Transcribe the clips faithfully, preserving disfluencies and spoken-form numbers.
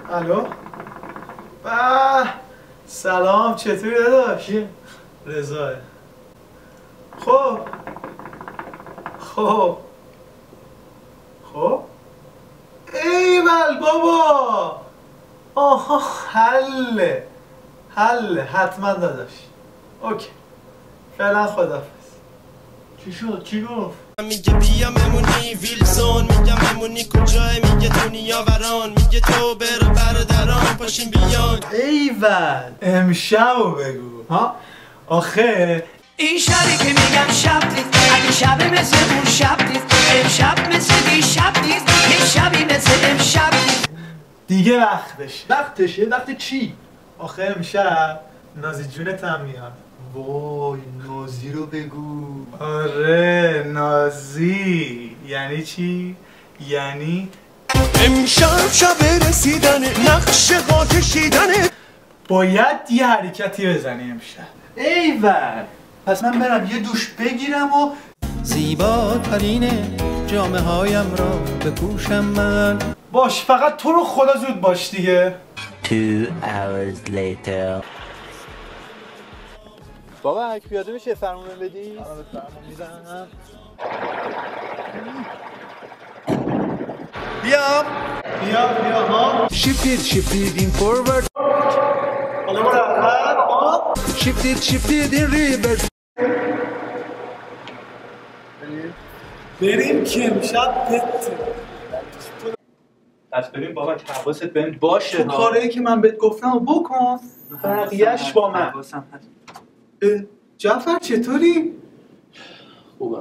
الو. آه سلام، چطوری داداش؟ رضا. خب خب خب ایول بابا. آها حله حله حتما داداش. اوکی فعلا خداحافظ. چی شد؟ چی گفت؟ میگه بیا ممونی ویلسون، میگه ممونی کجای، میگه دنیا وران، میگه تو بر برادران پاشین بیان. ایول امشبو بگو ها. آخه این شبی که میگم شب نیست، اگه شب مثل اون شب نیست، امشب مثل دیشب نیست، یه شبی مثل امشب نیست. دیگه وقتش. وقتشه؟ وقت چی؟ آخه امشب نازی جونت هم میاد. وای نازی رو بگو. آره نازی. یعنی چی؟ یعنی امشب شب رسیدن، نقش ها کشیدنه، باید یه حرکتی بزنی امشب. ایول پس من برم یه دوش بگیرم و زیباترین جامعه هایم را بپوشم من. باش فقط تو رو خدا زود باش دیگه. Two hours later. بابا اگه پیاده بشه فرمون بدی؟ آره فرمون میزنم. بیام بیا بیا ها. Shift it, shift it in forward. حالا برو عقب. ها Shift it, shift it in reverse. بریم که امشب بته. پس بریم بابا حواست بهم باشه. تو کاری که من بهت گفتم و بکن، بقیه‌اش با من. جعفر چطوری؟ خوبه.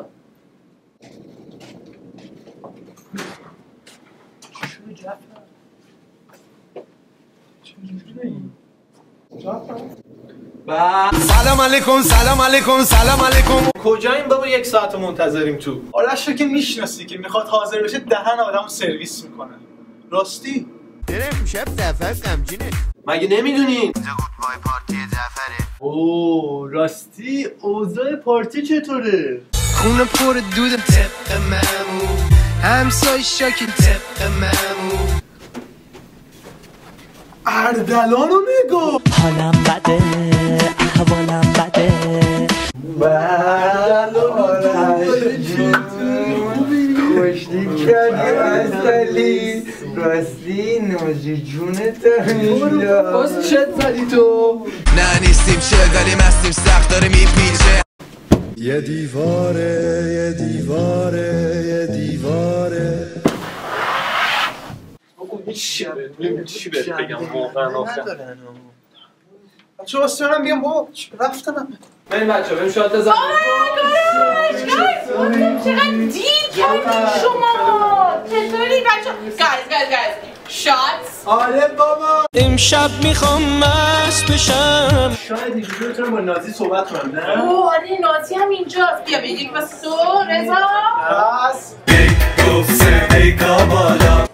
سلام علیکم سلام علیکم سلام علیکم. کجاییم بابا؟ یک ساعت منتظریم تو. آرش رو که میشناسی که میخواد حاضر بشه دهن آدمو سرویس میکنه. راستی؟ درم امشب زفر غمگینه. مگه نمیدونین؟ اینجا گودبای پارتی زفره. اوه راستی اوضاع پارتی چطوره؟ خونه پر دود طبق معمول، همسای شاکی طبق معمول. اردلانو نگاه. حالم بده احوالم بده. خوشتی کردی اصلی راستی نازی جونت میلا. باز چت زدی تو؟ نه نیستیم شغالی مستیم سخت داره میپیچه. یه دیواره یه دیواره یه دیواره. چی بهت بگم واقعا آخه بچه واسه منم بیام بابا رفتم هم. بریم بچه بریم شات بزنیم. چقدر دیر کردین شما. چطوری بچه؟ گایز گایز گایز شاتس. آره بابا امشب میخوام مست بشم. شاید اینجوری بتونم با نازی صحبت کنم. نه؟ اوه آره نازی هم اینجاست. بیا بگیم واسه تو رضا. بس گفت سرده بالا.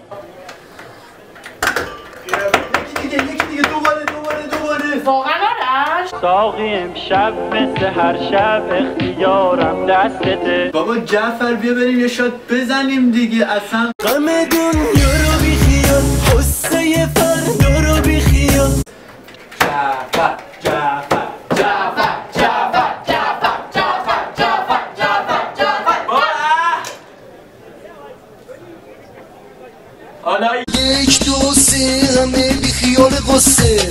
یکی دیگه یکی دیگه دوباره دوباره دوباره. واقعا آرش؟ ساقی امشب مثل هر شب اختیارم دستته. بابا جعفر بیا بریم یه شات بزنیم دیگه. اصلا غم دنیا رو بیخیال، قصه فردا رو بیخیال. جعفر جعفر جعفر جعفر جعفر جعفر جعفر جعفر جعفر. حالا یک دو سه همه بیخیال قصه.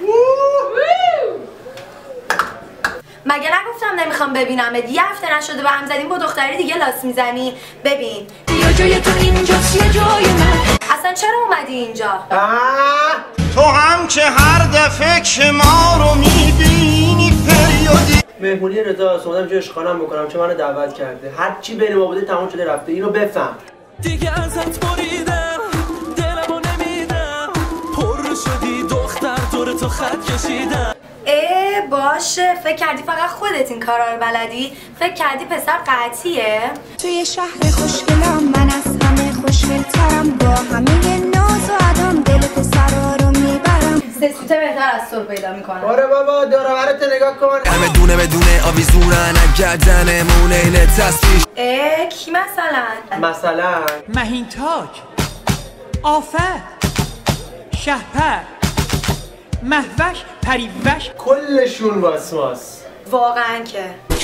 مگه نگفتم نمیخوام ببینمت؟ یه هفته نشده به هم زدیم با دختری دیگه لاس میزنی. ببین یا جای تو اینجاست یا جای من. اصلا چرا اومدی اینجا؟ تو هم که هر دفعه که ما رو میبینی فریادی. مهمونی رضا اومدم جاش خانم بکنم چون منو دعوت کرده. هر چی بین ما بوده تموم شده رفته. اینو بفهم. دیگه ازت بریدم دلمو نمیدم، پر شدی دختر دور تو خط کشیدم. اه باشه فکر کردی فقط خودت این کارا رو بلدی؟ فکر کردی پسر قطعیه؟ توی شهر خوشگلم من از همه خوشگلترم، با همه ناز و ادام دل پسرا رو میبرم. سه سوته بهتر از تو رو پیدا میکنم. آره بابا دور و برت نگاه کن. همه دونه بدونه آویزونن گردنمون اینه تصویر. اه کی مثلا؟ مثلا مهین تاک آفر شهپر مهوش پریوش کلشون واسواس. واقعا که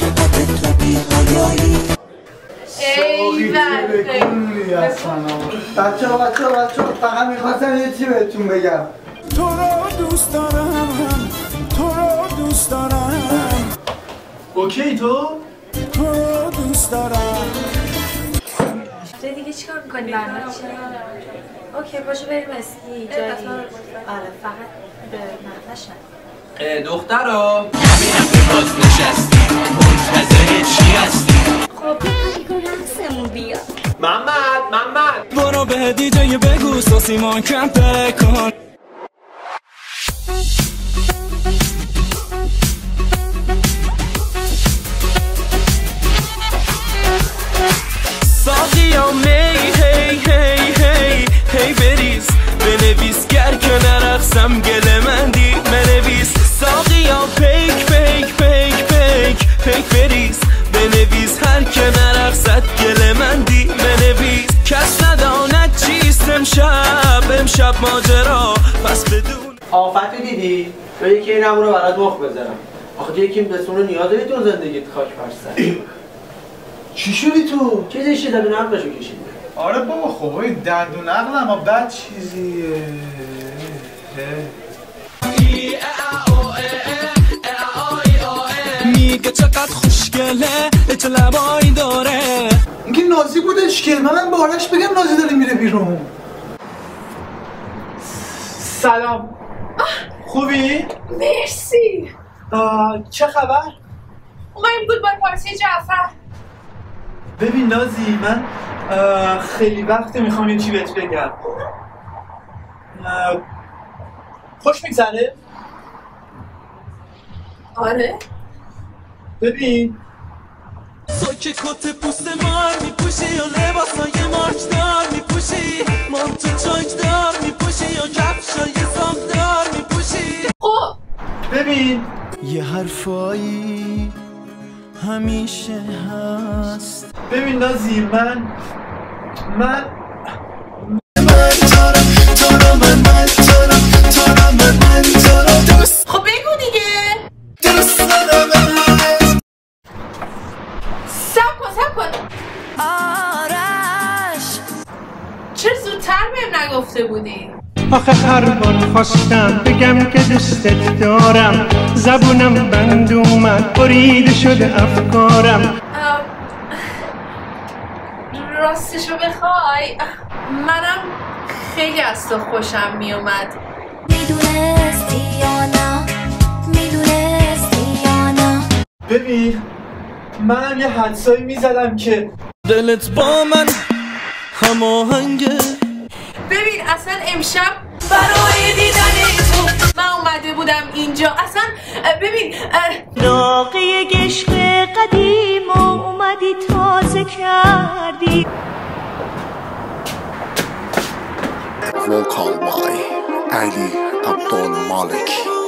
بچه ها بچه ها بچه ها فقط میخواستم یه چی بهتون بگم. تو رو دوست دارم، تو رو دوست دارم. اوکی تو؟ تو رو دوست دارم. هفته دیگه چیکار میکنی برنامه چیه؟ اوکی پاشو بریم اسکی جایی. آره فقط به مهوش نده. دخترا باز نشستی منتظر چی هستی؟ خب بگو رقصمون بیا. محمد محمد برو به دیجی بگو ساسیمان کمپ کن. ساقیا می هی هی هی هی بریز بنویس گر که نرقصم گله مندی بنویس ساقیا پیک پیک پیک پیک پیک بریز بنویس هر که نرقصد گله مندی بنویس کس نداند چیست امشب امشب ماجرا پس بدون آفتو دیدی؟ تو یکی این همون رو برات مخ بذارم. آخه تو یکی بسون رو نیاز داری تو زندگیت خاک پرستن. چی شدی تو؟ چیزی شده به نقلشو کشیدی. آره بابا خب این دندون عقل اما بد چیزیه. میگه چقدر خوشگله چه لبایی داره. اینکه نازی بودش که من به آرش بگم نازی داره میره بیرون. سلام خوبی؟ مرسی. چه خبر؟ اومدیم بود بای پارتی جعفر. ببین نازی من خیلی وقته میخوام یه چی بهت بگم. خوش میگذره؟ آره ببین تو که کت پوست مار میپوشی یا لباسای مارچدار میپوشی مانتو چاکدار میپوشی یا کفشای ساختار میپوشی. خب ببین یه حرفایی همیشه هست. ببین نازی من من خب بگو دیگه. سب کن سب کن. آرش چرا زودتر بهم نگفته بودی؟ آخه هر بار خواستم بگم که دوستت دارم زبونم بند اومد بریده شده افکارم. راستشو بخوای منم خیلی از تو خوشم میومد. میدونستی یا نه میدونستی یا نه. ببین منم یه حدسایی میزدم که دلت با من هماهنگه. ببین اصلا امشب برای دیدن تو من اومده بودم اینجا. اصلا ببین راقی عشق قدیم اومدی تازه کردی. Roll call by Ali Abdul Malik.